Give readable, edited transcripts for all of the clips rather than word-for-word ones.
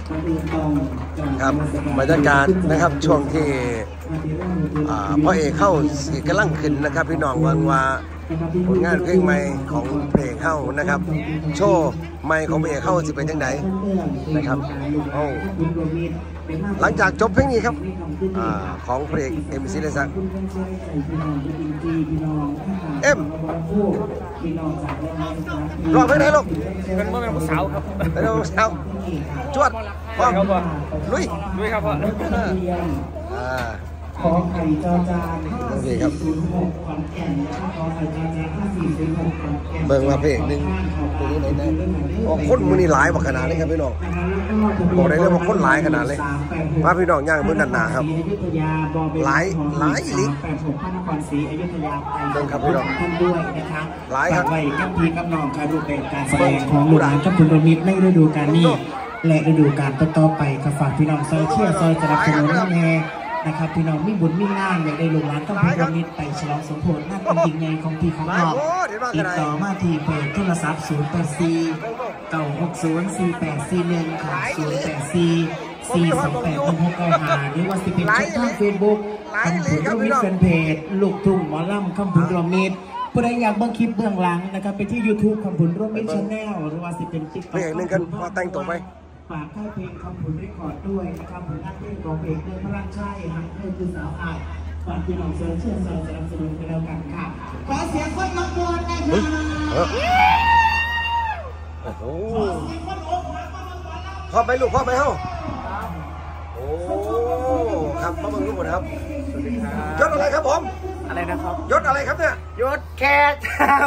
ครับบรรยากาศนะครับช่วงที่พ่อเอกเข้าสีกำลังขึ้นนะครับพี่น้องว่าผลงานเพลงใหม่ของเพลงเข้านะครับโชว์ใหม่ของเพลงเข้าจะเป็นยังไงนะครับหลังจากจบเพลงนี้ครับของเพลงเอ็มซีเลยสักเอ็มรอเพลงไหนลูกเป็นผู้สาวครับเป็นผู้สาวจวดพ่อลุยครับพ่อขอไข่จอจาน5406ขอนแก่นขอไข่จอจาน5406ขอนแก่นเบิ่งมาเพลงหนึ่งตัวนี้ไหนคนมือนี่หลายบอกขนาดนี้ครับพี่น้องบอกได้เลยว่าคนหลายขนาดเลยมาพี่น้องย่างมือหนาครับหลายอีลิ 86พระนครศรีอยุธยาเบิ่งครับพี่น้องท่านด้วยนะคะหลายครับไว้กับพี่กับน้องค่ะรูปแบบการแสดงของลูกหลานกับคุณประมิตรในฤดูกาลนี้และฤดูกาลต่อไปก็ฝากพี่น้องซอยเชียร์ซอยสนับสนุนแน่นะครับพี่น้องมีบุญมีงานอยากได้ลูกหลานต้องพิจารณาไปฉลองสมโภชนั่นเป็นจริงไงของพี่ของน้องติดต่อมาที่เบอร์โทรศัพท์084 960 4841ค่ะ084 4281695หรือว่าสิเป็นช่องทางเฟซบุ๊กคำพูดรมิตรแฟนเพจลูกทุ่งหมอลำคำพูดรมิตรผู้ใดอยากเบิ่งคลิปเบื้องหลังนะครับไปที่ YouTube คำพูดรมิตรชาแนลหรือว่าสิเป็นติ๊กต็อกเพลงหนึ่งกันพอแต่งตัวไปฝากค่ายเพลงคำพูดเรคคอร์ดด้วยนะครับผลงานเพลงของเอกเดินพระราชชัยหักเดินคือสาวอาดฝากพี่น้องเชิญเชื่อสนับสนุนกันแล้วกันค่ะขอเสียงคนรักบอลนะคะโอ้โหพอไปลูกพอไปเฮ้าโอ้ครับมาเบิ่งลูกหมดครับยศอะไรครับผมอะไรนะครับยศอะไรครับเนี่ยยศแค่เจ้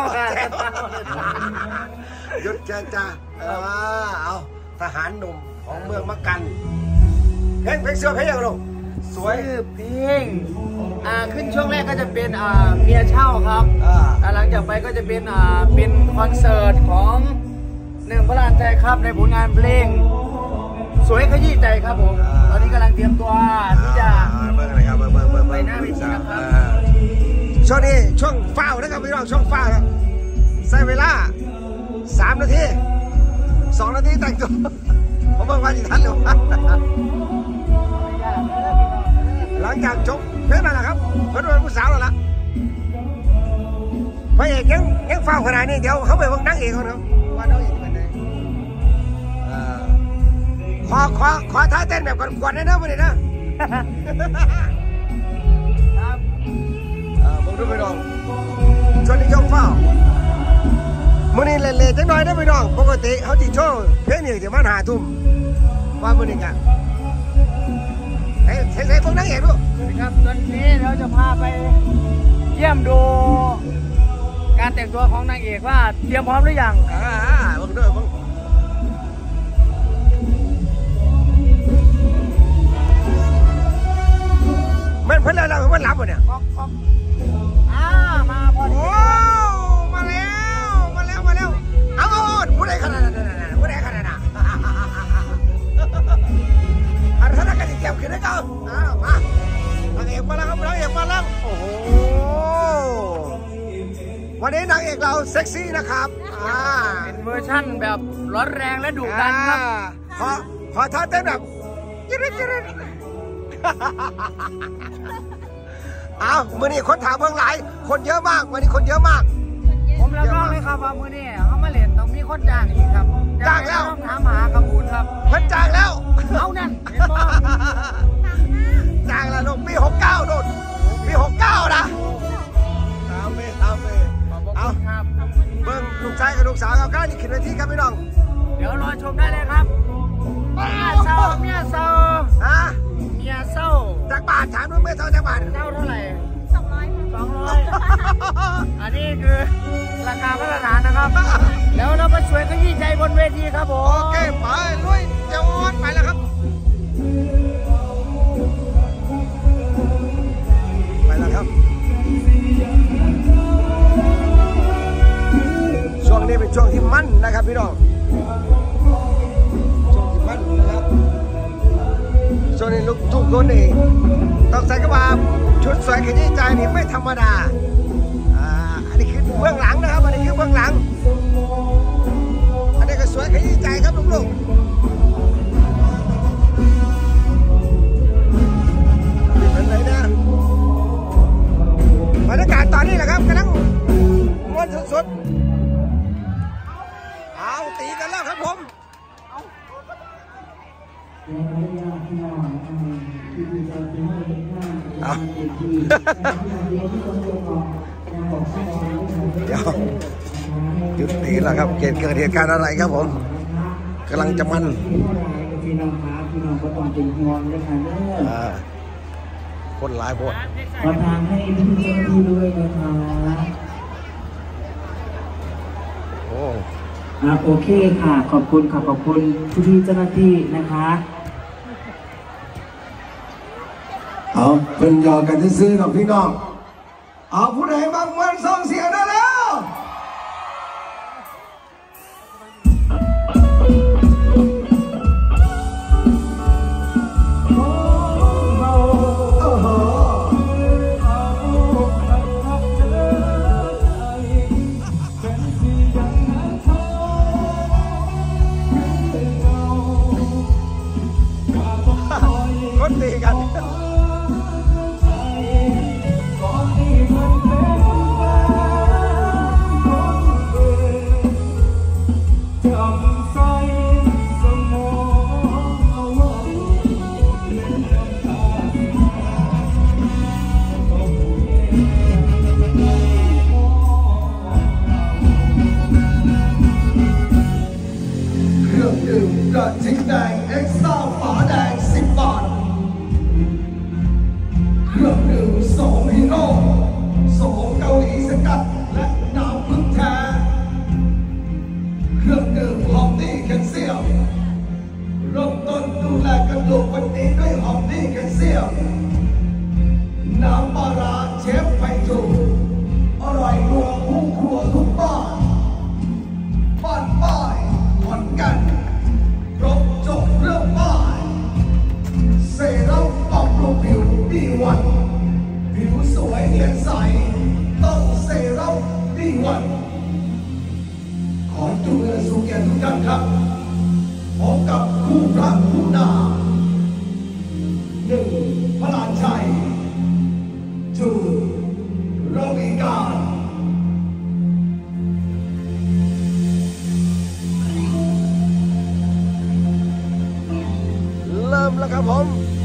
ายศแค่จ้าเอาทหารหนุ่มของเมืองมักกันเพลงเสื้อเพลงยังลูกสวยเพลงขึ้นช่วงแรกก็จะเป็นเมียเช่าครับหลังจากไปก็จะเป็นคอนเสิร์ตของหนึ่งพระลานใจครับในผลงานเพลงสวยขยี้ใจครับผมตอนนี้กำลังเตรียมตัวที่จะเบิ่งอะไรครับเบิ่งไปหน้าเวทีครับช่วงนี้ช่วงฟ้าวนะครับพี่น้องช่วงฟ้าวครับใช้เวลา3 นาที2 นาทีแต่งตัวผมบอกว่าที่ท่านเลยหลังจากจบเพลงนั่นแหละครับเพื่อนเป็นผู้สาวแล้วล่ะพระเอกยังฟ้าวขนาดนี้เดี๋ยวเขาไปเบิ่งนางเอกเขาเนาะว่าน้องเอกเป็นไงขอท่าเต้นแบบกวนๆได้นะวันนี้นะผมดูไปน้องช่วงนี้ช่วงฟ้าวมื่อนี้เล่นๆจังหน่อยได้ไปน้องปกติเขาจีโชว์เพลงนี้จะมาหาทุ่มว่ามื่อนี้กันใส่พวกนักเอกดูครับตอนนี้เราจะพาไปเยี่ยมดูการแต่งตัวของนางเอกว่าเตรียมพร้อมหรือยังบังด้วยบังมันเพิ่นแล้วมันหลับวะเนี่ยมาพอดีมาแล้วเอาผู้ใดขนาดนั้นผู้ใดขนาดนั้นอันนั้นก็จะเก็บขึ้นได้ก็มานางเอกมาแล้วครับนางเอกมาแล้วโอ้โหวันนี้นางเอกเราเซ็กซี่นะครับเป็นเวอร์ชั่นแบบร้อนแรงและดุดันครับขอท่าเต้นแบบจิ๊ดเอามื่อนี้คนถามเพิ่งหลายคนเยอะมากวันนี้คนเยอะมากผมรับรองเลยครับว่ามื่อนี้เขามาเล่นต้องมีคนจ้างอีกครับจ้างแล้วต้องถามหากระปุนครับเพิ่นจ้างแล้วเอานั่นจ้างแล้วลูกปี69โดนปี69นะเอาเบิ้งลูกชายกับลูกสาวเอาก้านี่ขึ้นเวทีครับพี่น้องเดี๋ยวรอชมได้เลยครับเมียเศร้าเมียเศร้าจากบาทถามดูเมียเศร้าจากบาทเท่าไหร่200อันนี้คือราคามาตรฐานนะครับแล้วเราไปสวยขยี้ใจบนเวทีครับผมโอเคไปลุยเจ้าออนไปแล้วครับช่วงนี้เป็นช่วงที่มั่นนะครับพี่น้องช่วงที่มั่นนะครับช่วงนี้ลูกทุกคนนี่ต้องใส่กระบาชุดสวยขยี้ใจนี่ไม่ธรรมดาอันนี้คือเบื้องหลังนะครับอันนี้คือเบื้องหลังอันนี้ก็สวยขยี้ใจครับลูกๆเอาเดี๋ยวจุดนี้แหละครับเกิดเหตุการณ์อะไรครับผมกำลังจะมันพี่น้องครับพี่น้องก็ต้องเป็นห่วงด้วยกันเด้อคนหลายพวกขอทางให้พี่เจ้าที่ด้วยนะคะโอ้โอเคค่ะขอบคุณค่ะขอบคุณพี่เจ้าหน้าที่นะคะเอาเป็นยอกันที่ซื้อกับพี่น้องเอาผู้ใดบางวันส่งเสียงได้แล้วคนตีกันกระทิงแดงเอ็กซ์ต้าฝาแดง10 บาทเครื่องดื่ม2 ฮีโร่2 เกาหลีสกัดและน้ำพึ่งแท้เครื่องดื่มหอมนี่แคลเซียมเริ่มต้นดูแลกระดูกวันนี้ด้วยหอมนี่แคลเซียมน้ำปลาร้าเชฟไพจูอร่อยนัวคู่ครัวทุกบ้านบ้านป้ายขอนแก่นครบจบเรื่องบ้านเซรั่มปรับปรุงผิวดีวันผิวสวยเนียนใสต้องเซรั่มดีวันขอจุฬาสุเกียรติทุกท่านครับพบกับคู่รักคู่นา1พระลานชัย2ระวีการเริ่มแล้วครับผม